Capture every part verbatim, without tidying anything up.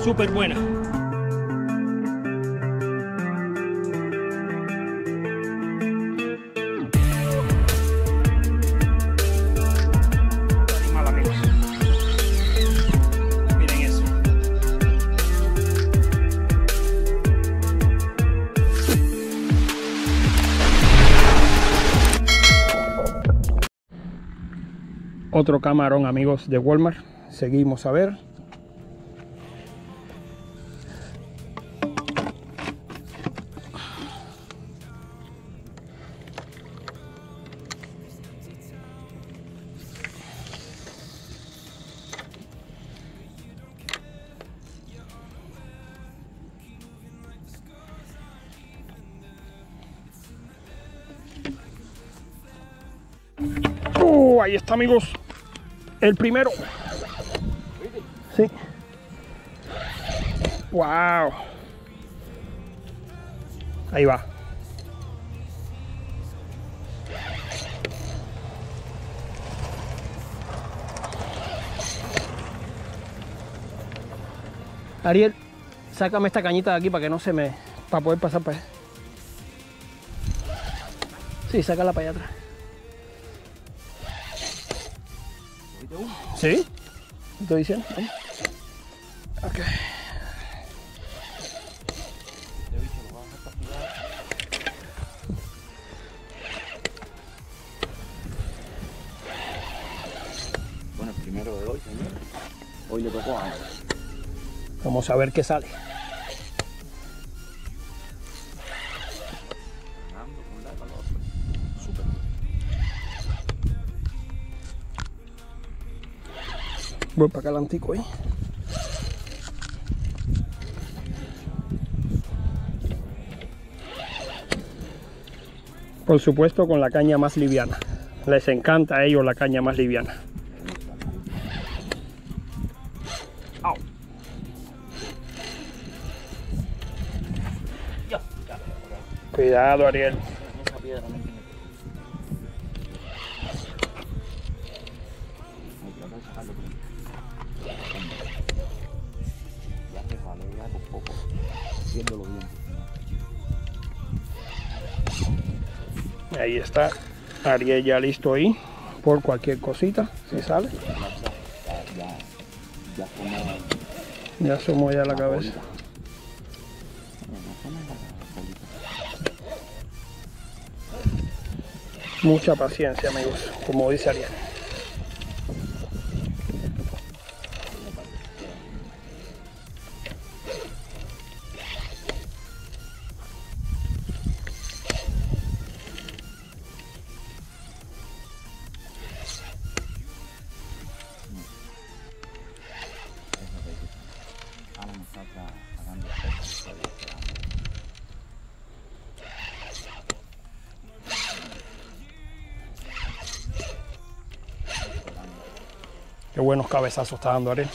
súper buena. Animal, amigos. Miren eso. Otro camarón, amigos, de Walmart. Seguimos a ver. Uh, ahí está, amigos. El primero. Sí. Wow. Ahí va. Ariel, sácame esta cañita de aquí para que no se me... para poder pasar para allá. Sí, sácala para allá atrás. ¿Sí? ¿Estoy diciendo? ¿Sí? Ok. Bueno, el primero de hoy, señor. Hoy le tocó a... Vamos a ver qué sale. Voy para acá el antico ahí. Por supuesto con la caña más liviana. Les encanta a ellos la caña más liviana. Au. Cuidado, Ariel. Ahí está Ariel ya listo ahí por cualquier cosita si sale. Ya asomó ya la cabeza. Mucha paciencia, amigos, como dice Ariel. Qué buenos cabezazos está dando Ariel.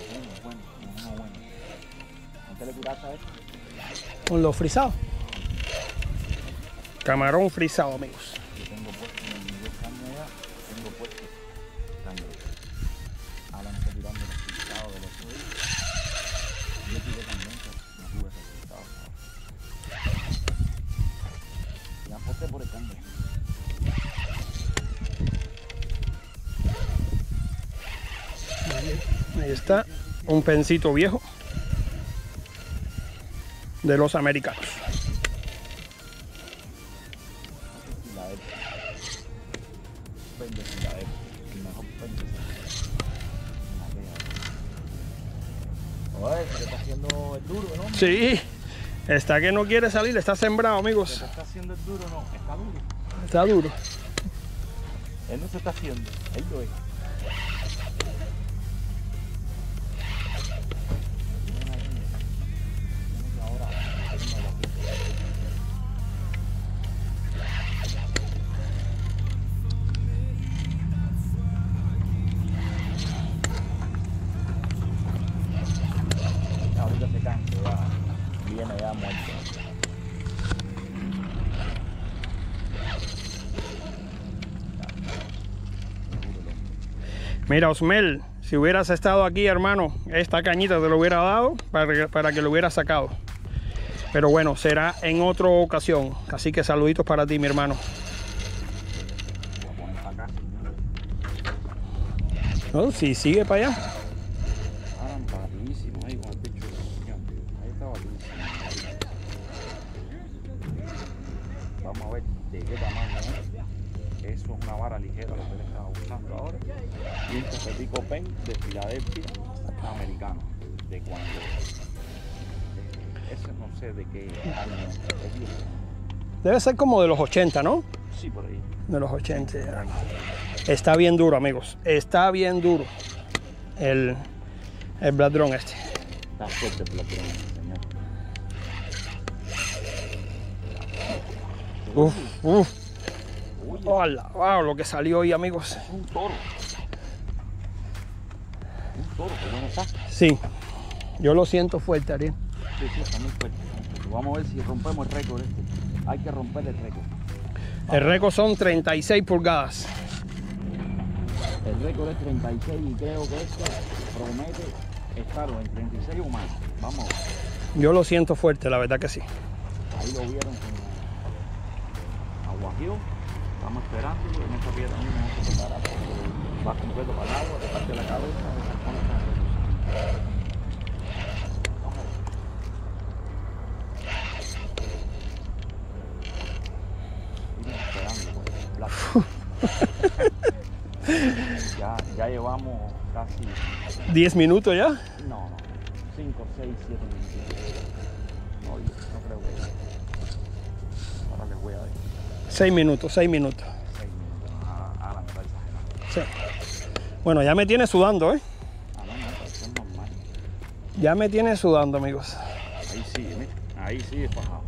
Con los frisados. Camarón frisado, amigos. Ahí está, un pencito viejo de los americanos. Está haciendo el duro, ¿no? Sí, está que no quiere salir, está sembrado, amigos. ¿Está haciendo el duro no? Está duro. Está duro. Él no se está haciendo, él lo es. Ahorita se cansa, ya viene ya muerto. Mira, Osmel, Si hubieras estado aquí, hermano, esta cañita te lo hubiera dado para que, para que lo hubieras sacado. Pero bueno, será en otra ocasión. Así que saluditos para ti, mi hermano. No, si sigue para allá. Vamos a ver de qué tamaño es. Eso es una vara ligera lo que él estaba usando ahora. Y un copetico pen de Filadelfia americano. De cuando. Ese no sé de qué año es. Debe ser como de los ochenta, ¿no? Sí, por ahí. De los ochenta. Está bien duro, amigos. Está bien duro el, el Black Drum este. Está fuerte el Black Drum, señor. Uf, uf. Hola, wow, lo que salió hoy, amigos. Es un toro. Un toro, ¿qué bueno está? Sí, yo lo siento fuerte, Ariel. Sí, sí, está muy fuerte. Vamos a ver si rompemos el récord este. Hay que romper el récord. El récord son treinta y seis pulgadas. El récord es treinta y seis y creo que esto promete estar en treinta y seis o más. Vamos a ver. Yo lo siento fuerte, la verdad que sí. Ahí lo vieron con aguajío. Estamos esperando. En esta piedra también no se prepara porque va completo para el agua, te parte la cabeza. ya, ya llevamos casi diez minutos ya. no, no, cinco, seis, siete minutos. No, yo no creo que ahora les voy a decir seis minutos, seis minutos. seis minutos a, a la mitad exagerada. Sí. Bueno, ya me tiene sudando, ¿eh? Ah, no, no, eso es normal. Ya me tiene sudando, amigos. Ahí sí, mira, ahí sí es bajado.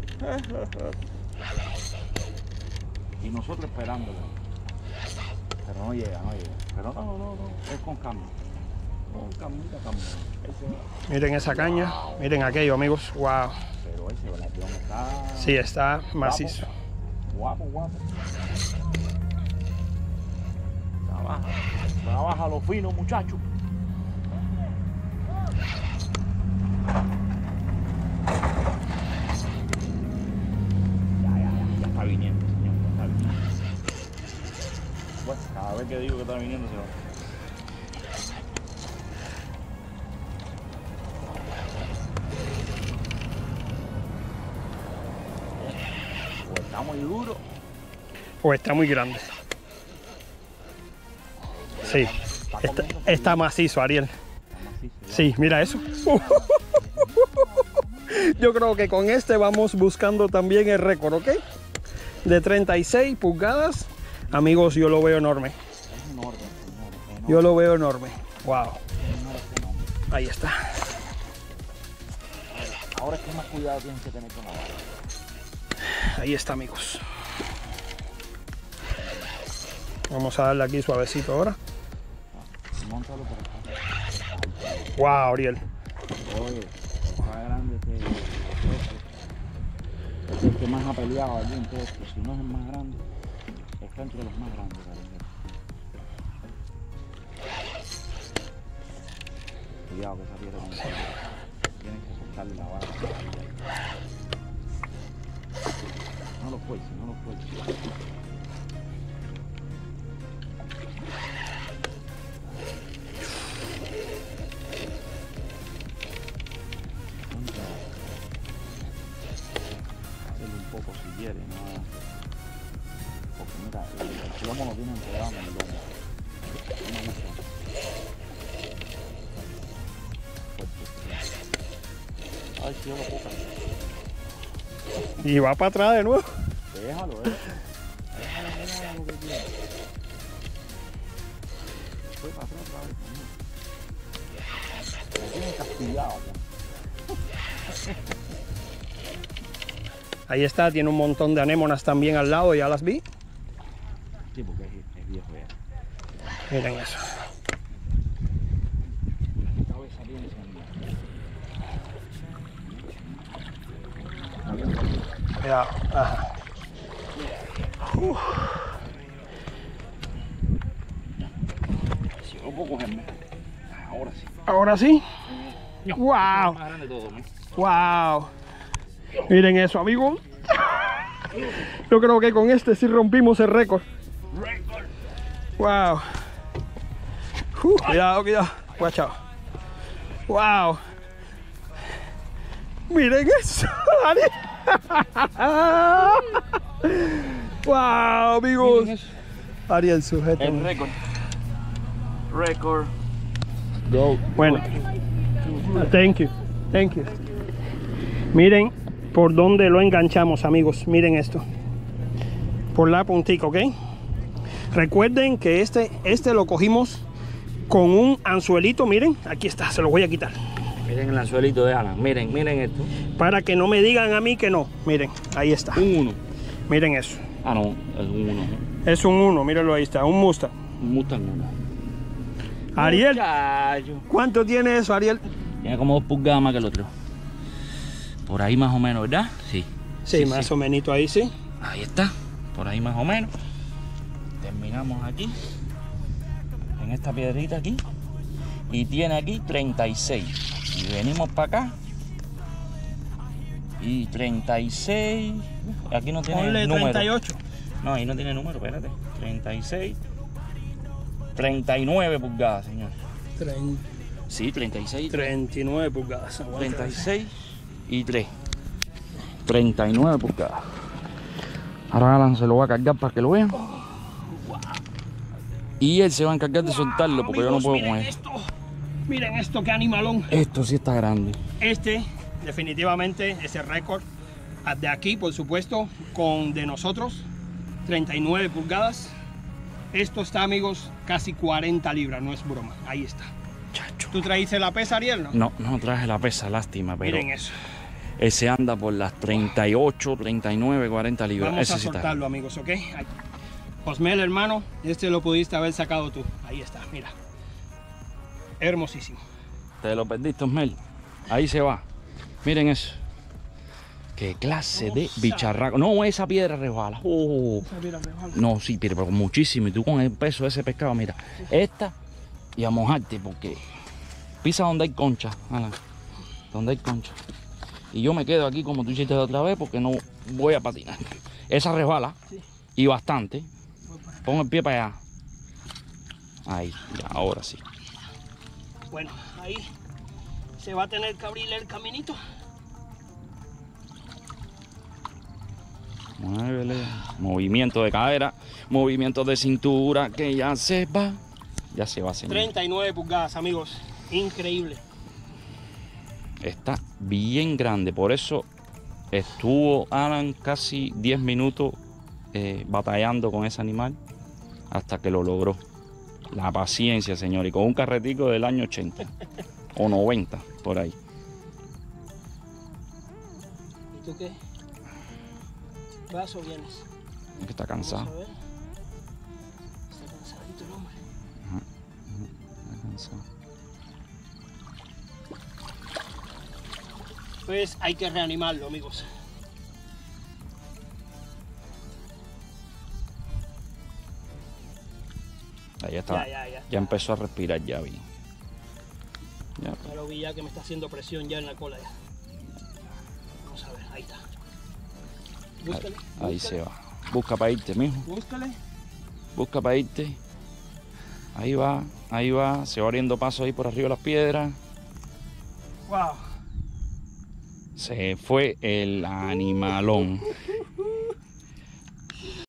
Y nosotros esperándolo. Pero no llega, no llega. Pero no, no, no, es con cambio. Con cambio, cambio. Ese... Miren esa caña, miren aquello, amigos. Wow. Pero ese Blackdrum está... Sí, está macizo. Guapo, guapo. Trabaja, trabaja lo fino, muchacho. Ya, ya, ya, ya está viniendo, señor, ya está viniendo. Bueno, cada vez que digo que está viniendo se va. O está muy duro. O está muy grande. Sí, está, está macizo, Ariel. Sí, mira eso. Yo creo que con este vamos buscando también el récord, ¿ok? De treinta y seis pulgadas. Amigos, yo lo veo enorme. Es enorme, señor, enorme. Yo lo veo enorme. Wow. Enorme, enorme. Ahí está. Ahora es que más cuidado tienes que tener con la vara. Ahí está, amigos. Vamos a darle aquí suavecito ahora. Móntalo por acá. Wow, Ariel. Oye, está grande este. Es el que más ha peleado allí, entonces, pues, si no es el más grande, está entre los más grandes. ¿Verdad? Cuidado que esa piedra no se tienes que soltarle la vara. No lo fuerces, no lo fuerces. Un poco si quiere, ¿no? Porque mira, el, el plomo lo tiene enredado en el lomo. No me gusta. Fuerte. Ay, tío, la boca. Y va para atrás de nuevo. Déjalo, eh. Déjalo, déjalo lo que quiera. Fue para atrás otra vez, ¿no? Me tienen castigado, ¿no? Ahí está, tiene un montón de anémonas también al lado, ya las vi. Sí, porque es, es viejo ya. Miren eso. Cabeza bien encendida. Ya, ajá. Uf. Si no puedo cogerme. Ahora sí. Ahora sí. No, Wow. es más grande todo, ¿no? Wow. Miren eso, amigos. Yo creo que con este sí rompimos el récord. Récord. Wow. Uh, cuidado, cuidado. Watch out. Wow. Miren eso. Wow, amigos. Miren eso. Ariel, sujeta. El récord. Récord. Go. Bueno. Thank you. Thank you. Miren por dónde lo enganchamos, amigos. Miren esto. Por la puntica, ¿ok? Recuerden que este, este lo cogimos con un anzuelito. Miren, aquí está, se lo voy a quitar. Miren el anzuelito de Alan. Miren, miren esto. Para que no me digan a mí que no. Miren, ahí está. Un uno. Miren eso. Ah, no, es un uno. Es un uno, mírenlo, ahí está. Un Mustang. Un Mustang uno. Ariel, Muchacho. ¿cuánto tiene eso, Ariel? Tiene como dos pulgadas más que el otro. Por ahí más o menos, ¿verdad? Sí. Sí, más o menos ahí, sí. Ahí está. Por ahí más o menos. Terminamos aquí. En esta piedrita aquí. Y tiene aquí treinta y seis. Y venimos para acá. Y treinta y seis. Aquí no tiene Ponle número. treinta y ocho. No, ahí no tiene número, espérate. treinta y seis. treinta y nueve pulgadas, señor. Sí, treinta y seis. treinta y nueve pulgadas. Aguanta. treinta y seis y tres. treinta y nueve pulgadas. Ahora Alan se lo va a cargar para que lo vean. Y él se va a encargar de soltarlo porque Amigos, yo no puedo miren con él. esto. Miren esto, qué animalón. Esto sí está grande. Este, definitivamente, es el récord de aquí, por supuesto, con de nosotros, treinta y nueve pulgadas. Esto está, amigos, casi cuarenta libras, no es broma. Ahí está. Chacho. ¿Tú traíste la pesa, Ariel? No, No, no traje la pesa, lástima, pero miren eso. ese anda por las treinta y ocho, treinta y nueve, cuarenta libras. Vamos Ese a sí está soltarlo, amigos, ¿ok? Ahí. Osmel, hermano, este lo pudiste haber sacado tú. Ahí está, mira. Hermosísimo. Te lo perdiste, Osmel. Ahí se va. Miren eso. Qué clase de bicharraco. No, esa piedra resbala. Oh. No, sí, pero con muchísimo. Y tú con el peso de ese pescado, mira. Esta y a mojarte porque pisa donde hay concha, Alan. Donde hay concha. Y yo me quedo aquí como tú hiciste la otra vez porque no voy a patinar. Esa resbala. Sí. Y bastante. Pon el pie para allá. Ahí, ya, ahora sí. Bueno, ahí se va a tener que abrirle el caminito. Muévele. Movimiento de cadera, movimiento de cintura, que ya se va. Ya se va, señor. treinta y nueve pulgadas, amigos. Increíble. Está bien grande, por eso estuvo Alan casi diez minutos eh, batallando con ese animal hasta que lo logró. La paciencia, señor, y con un carretico del año ochenta o noventa, por ahí. ¿Y tú qué? ¿Vas o vienes? Es que está cansado. Vamos a ver. Está cansadito el hombre. Ajá, ajá, está cansado. Pues hay que reanimarlo, amigos. Ahí está. Ya, ya, ya. Ya empezó a respirar, ya vi. Ya. Ya lo vi ya que me está haciendo presión ya en la cola ya. Vamos a ver, ahí está. Búscale. Ahí búscale, se va. Busca para irte, mijo. Búscale. Busca para irte. Ahí va, ahí va. Se va abriendo paso ahí por arriba de las piedras. Wow. Se fue el animalón.